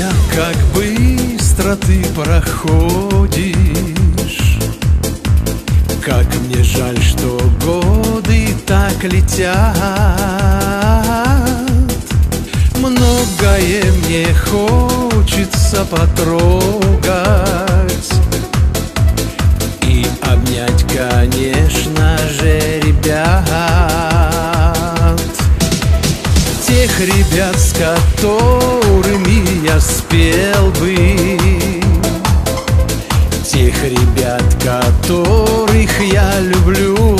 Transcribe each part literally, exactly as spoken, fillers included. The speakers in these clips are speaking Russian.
как быстро ты проходишь, как мне жаль, что годы так летят. Многое мне хочется потрогать и обнять, конечно же, ребят. Тех ребят, с которыми я спел бы, тех ребят, которых я люблю.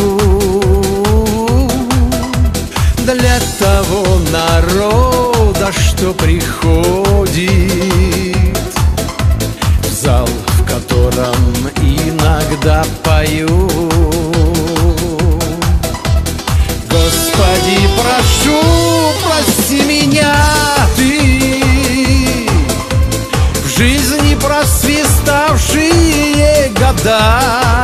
Для того народа, что приходит в зал, в котором иногда пою. Господи, прошу, прости меня ты, в жизни просвиставшие года.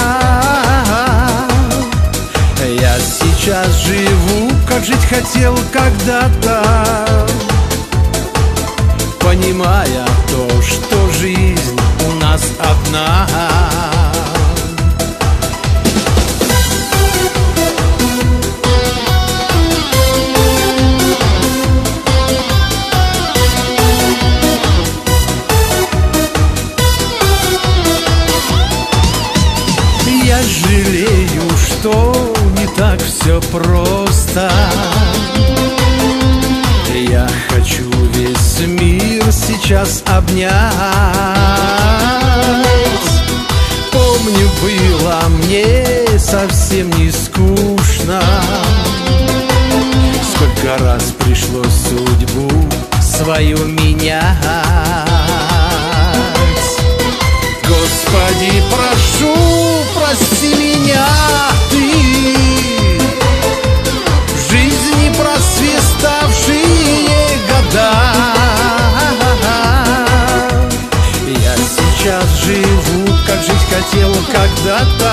Я сейчас живу, как жить хотел когда-то, понимая то, что жизнь у нас одна. Я жалею, что не так все просто. Я хочу весь мир сейчас обнять. Помню, было мне совсем не скучно, сколько раз пришлось судьбу свою менять. Господи, прошу, прости меня ты, в жизни просвиставшие года. Я сейчас живу, как жить хотел когда-то,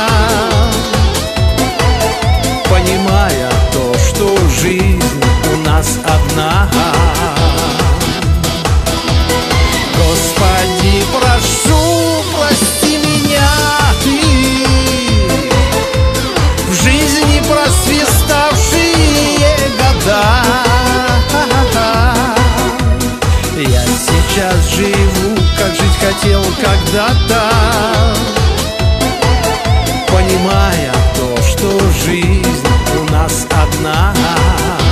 понимая то, что жизнь у нас одна. Господи, прошу, прости меня ты, в жизни просвиставшие года. Я сейчас живу, как жить хотел когда-то, понимая то, что жизнь у нас одна.